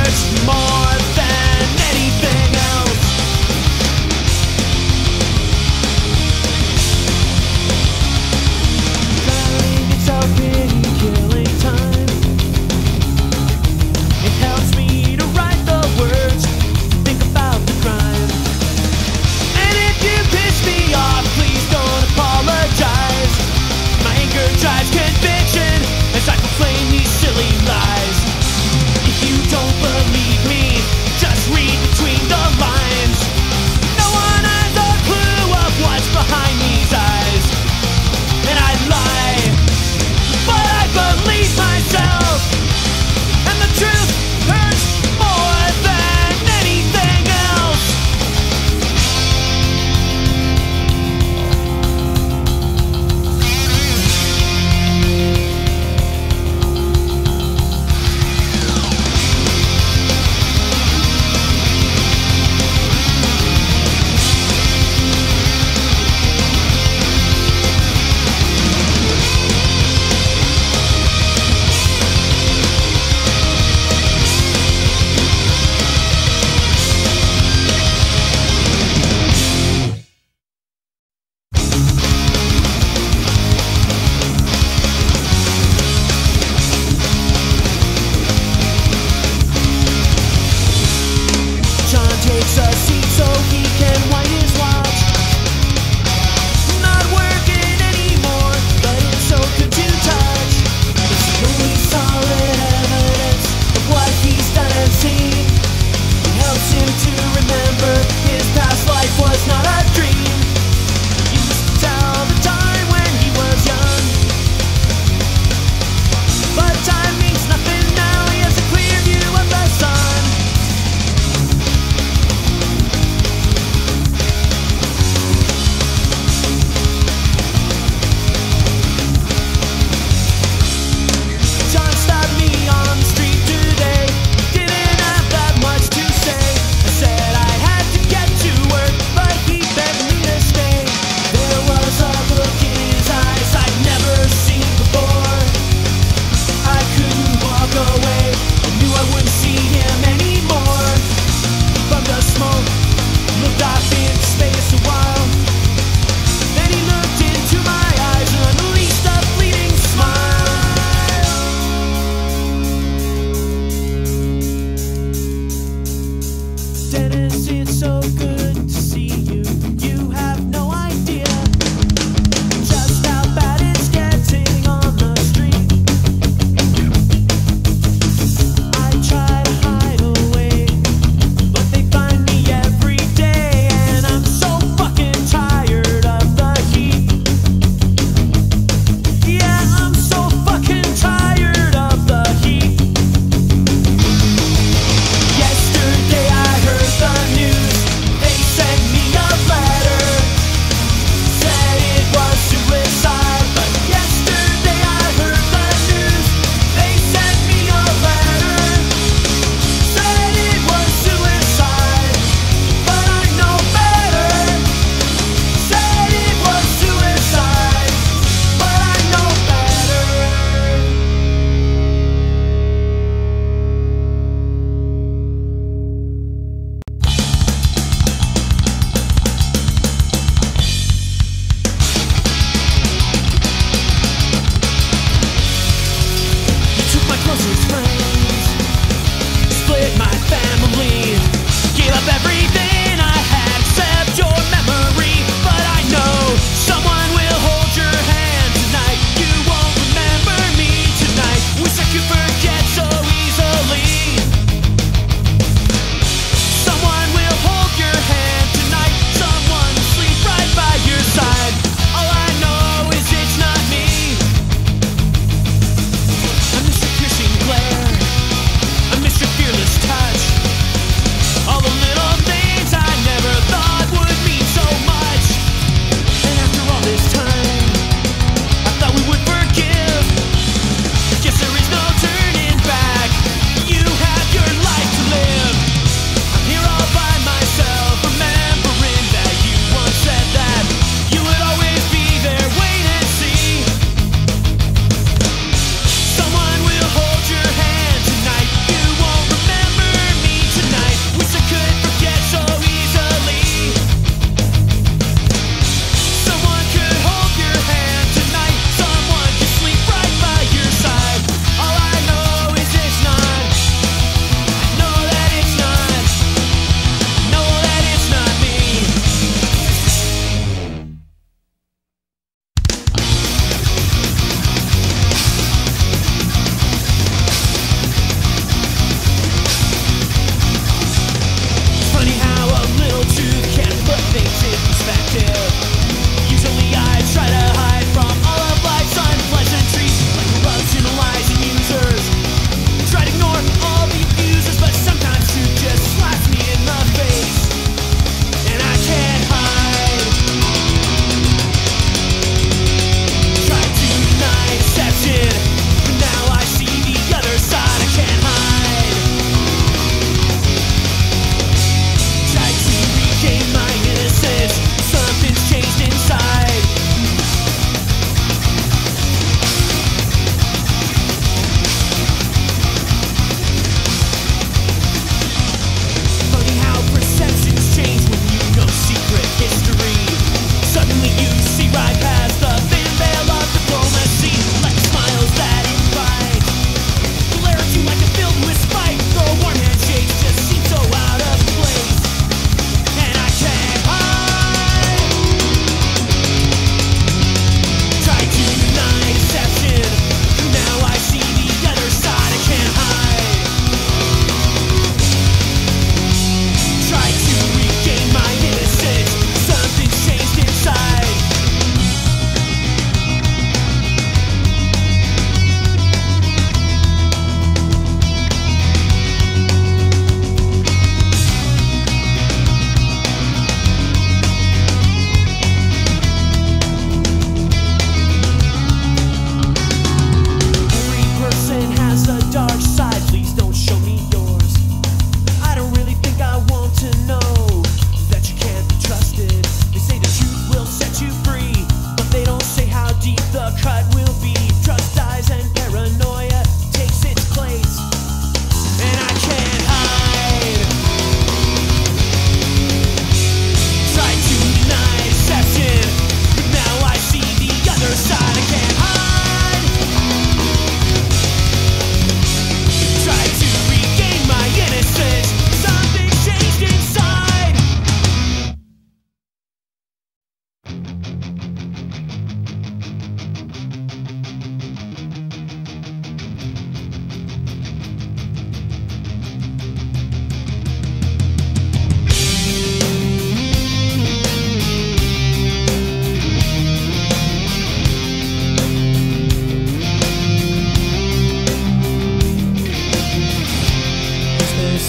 hurts more than anything else. Drowning in self-pity, killing time. It helps me to write the words, think about the crime. And if you piss me off, please don't apologize. My anger drives conviction as I proclaim these silly lies. If you don't believe me,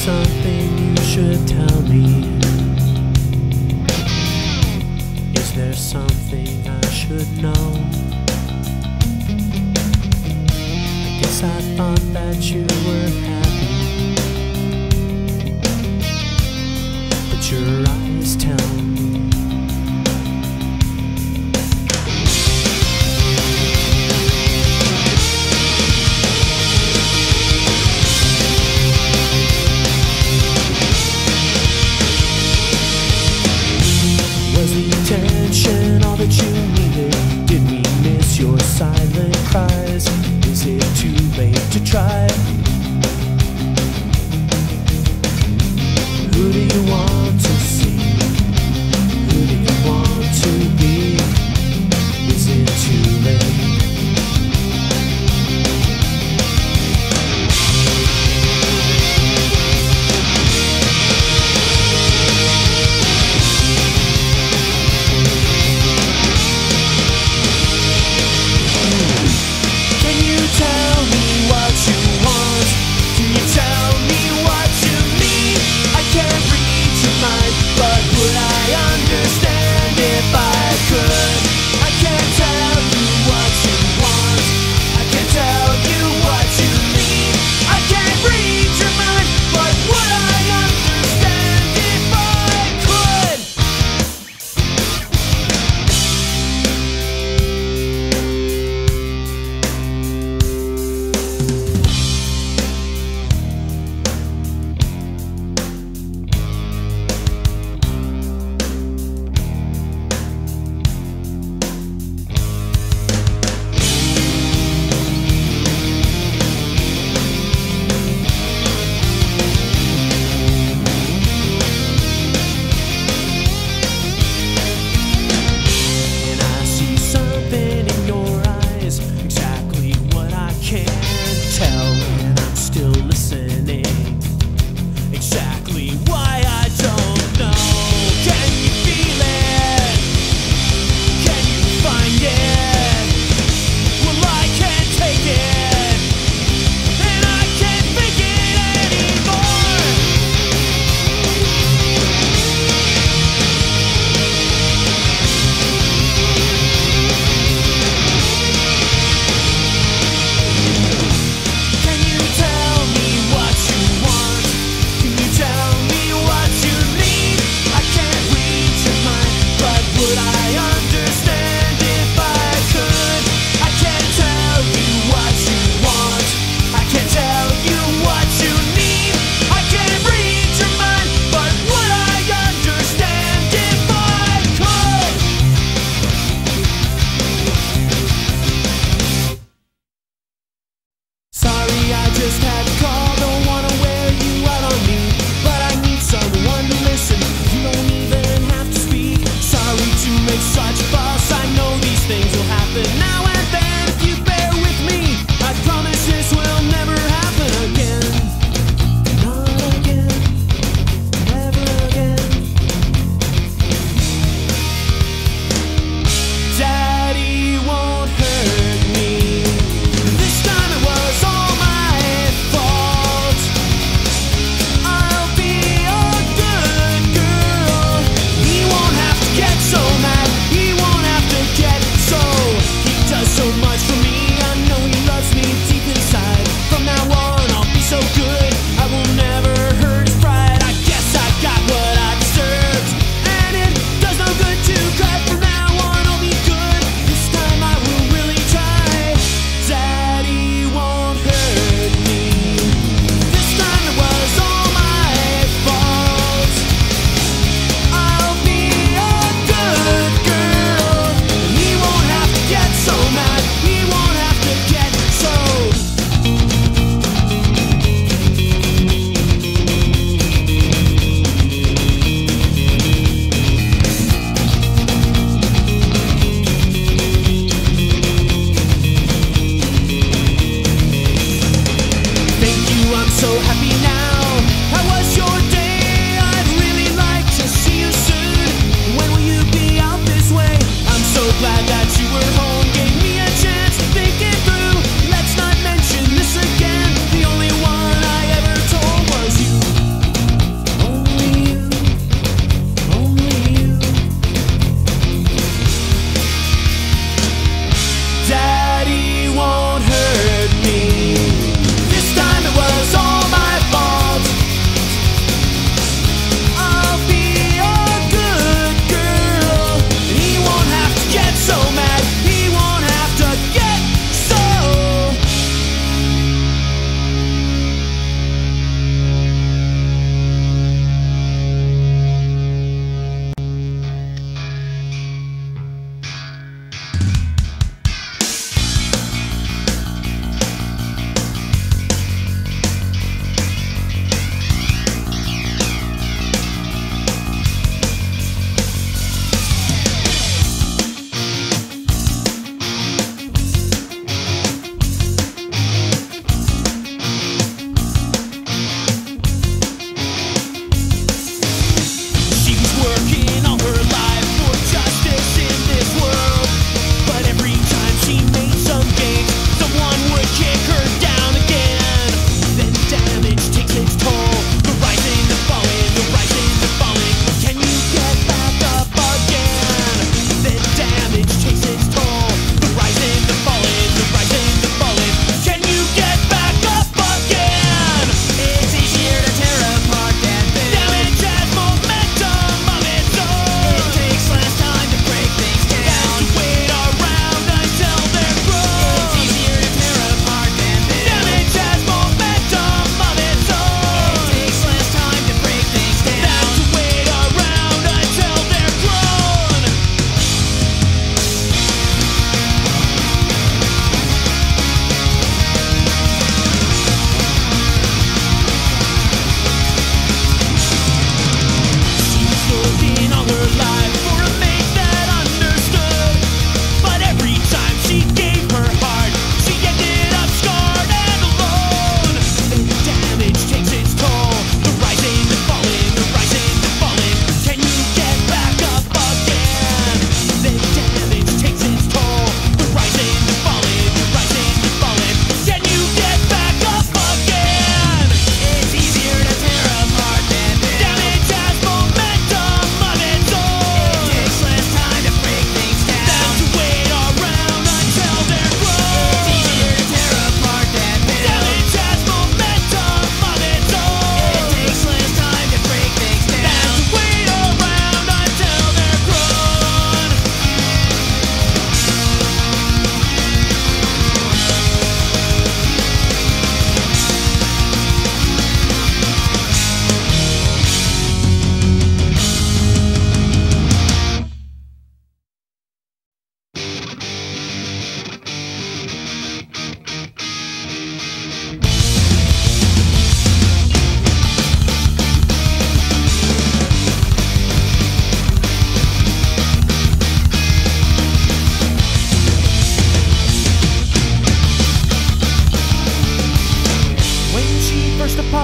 something you should tell me? Is there something I should know? I guess I thought that you were happy, but your eyes tell me. Attention, all that you needed? Did we miss your silent cries? Is it too late to try?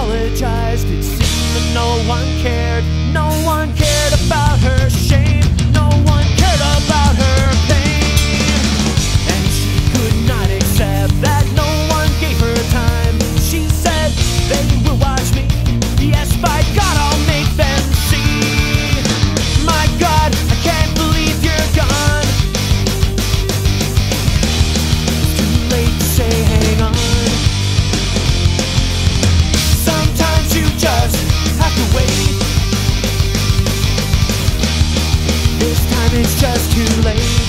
apologized. It seemed that no one cared. No one cared about her shame. No one cared about her pain. And she could not accept that no one gave her time. She said, they will watch me. Yes, by God, I'll make them see. My God, I can't believe you're gone. It's too late to say hang on. Sometimes you just have to wait. This time it's just too late.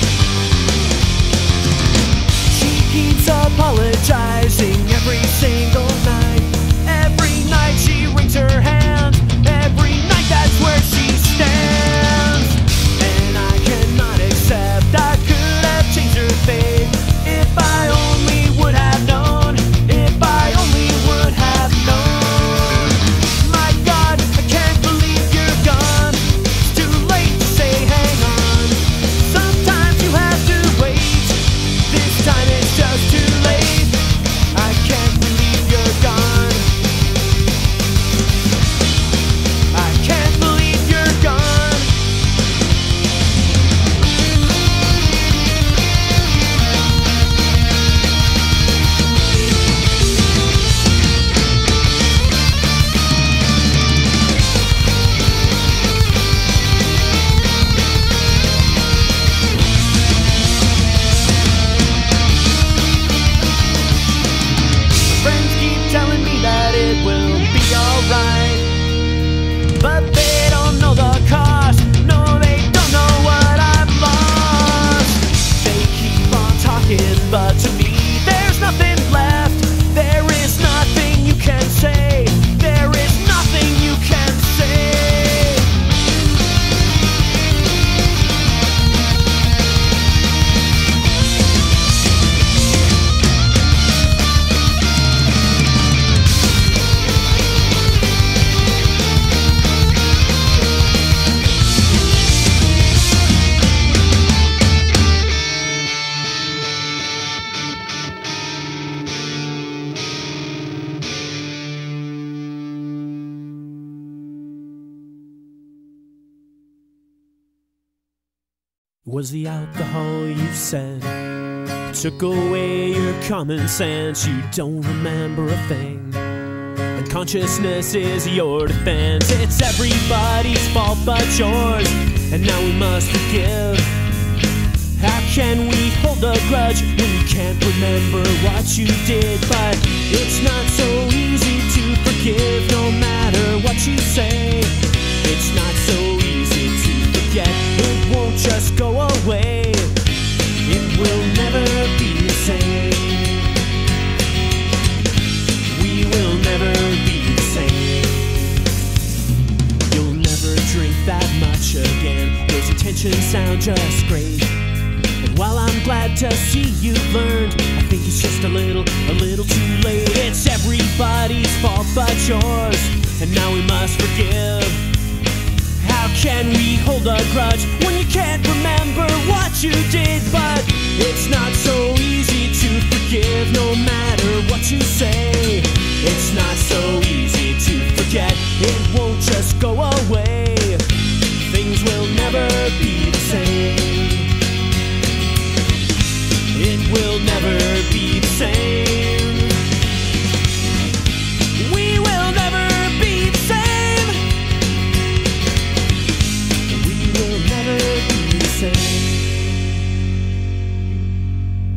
She keeps apologizing every single night. Every night she wrings her hands. Every night that's where she stands. And I cannot accept I could have changed her fate. If I only would have known. If I only would have known. My God, I can't believe you're gone. It's too late to say hang on. Sometimes you have to wait. This time it's just too late. I can't believe you're gone. I can't believe you're gone. Friends keep telling me that it will be alright, but they don't know the cost. No, they don't know what I've lost. They keep on talking, but to me there's nothing left. There is nothing you can say. There is nothing you can say. Was the alcohol you said took away your common sense? You don't remember a thing. Unconsciousness is your defense. It's everybody's fault but yours, and now we must forgive. How can we hold a grudge when you can't remember what you did? But it's not so easy to forgive no matter what you say. It's not so easy to forget. It won't just go away. It will never be the same. We will never be the same. You'll never drink that much again. Those intentions sound just great. And while I'm glad to see you've learned, I think it's just a little too late. It's everybody's fault but yours, and now we must forgive. How can we hold a grudge when you can't remember what you did? But it's not so easy to forgive no matter what you say. It's not so easy to forget. It won't just go away. Things will never be the same. It will never be the same. We will never be the same. We will never be the same.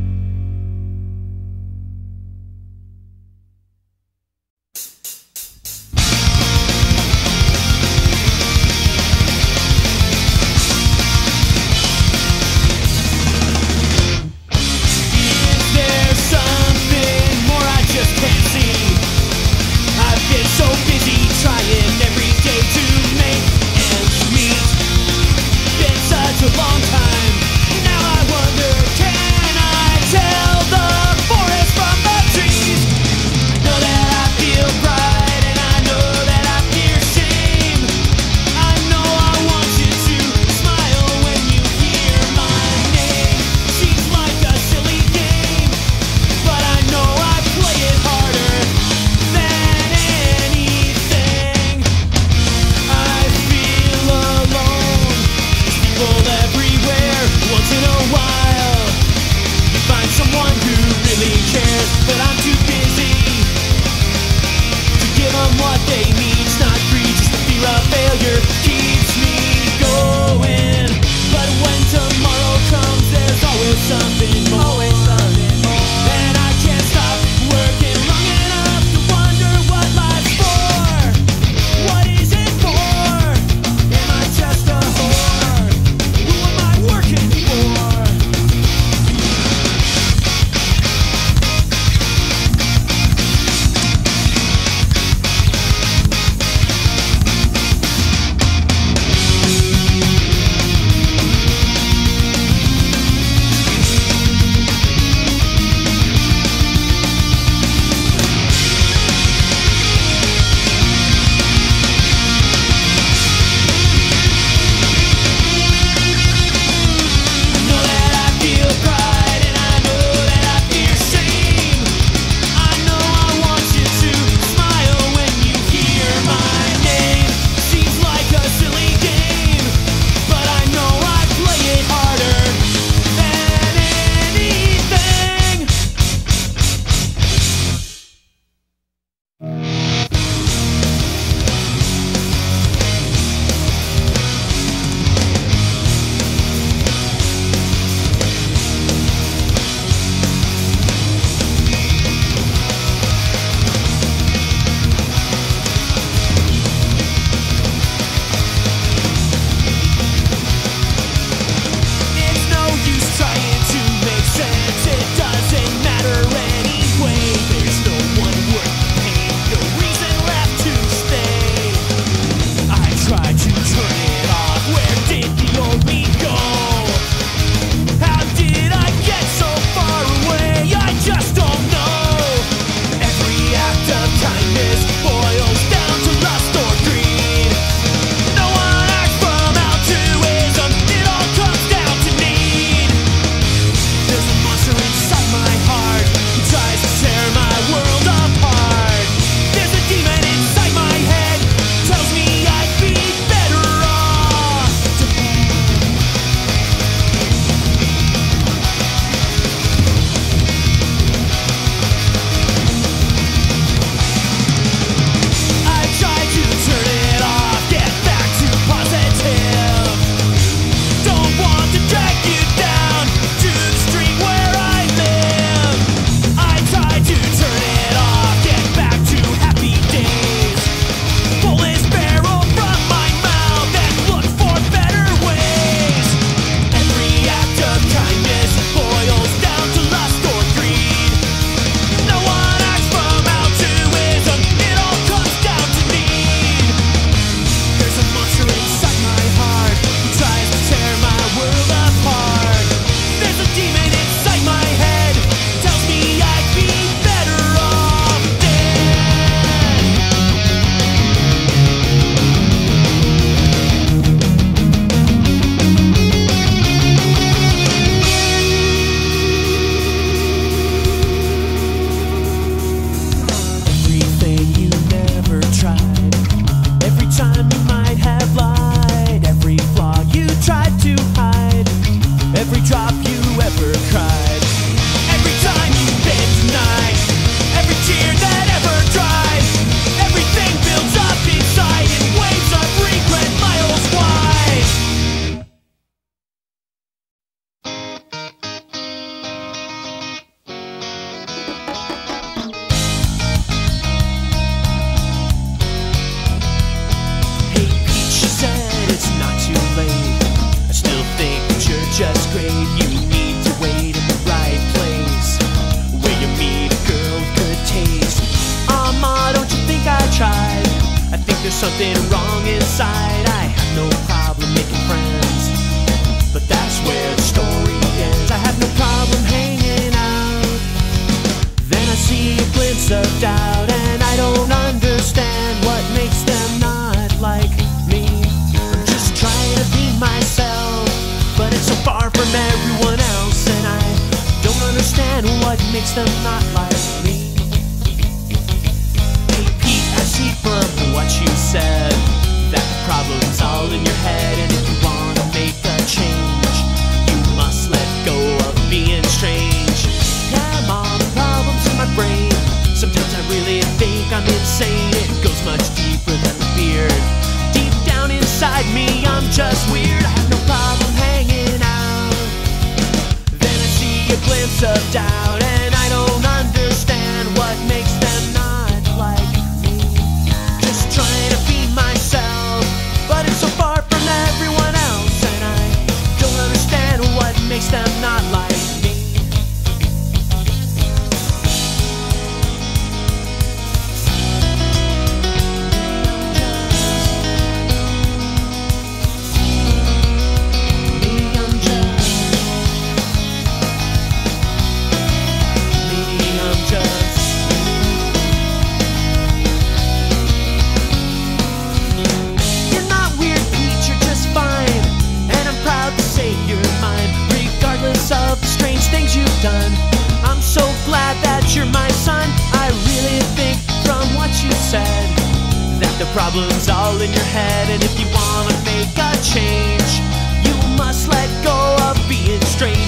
there's something wrong inside. I have no problem making friends, but that's where the story ends. I have no problem hanging out. Then I see a glimpse of doubt, and I don't understand what makes them not like me. I'm just trying to be myself, but it's so far from everyone else, and I don't understand what makes them not like me. Hey Pete, I see from what you said that the problem's all in your head, and if you wanna make a change, you must let go of being strange. Yeah, all the problems in my brain, sometimes I really think I'm insane. It goes much deeper than the beard. Deep down inside me, I'm just weird. I have no problem hanging out. Then I see a glimpse of doubt, and I don't understand what makes them not like me. Just trying to be myself, but it's so far from everyone else, and I don't understand what makes them not like me. Of the strange things you've done, I'm so glad that you're my son. I really think from what you said that the problem's all in your head, and if you wanna make a change, you must let go of being strange.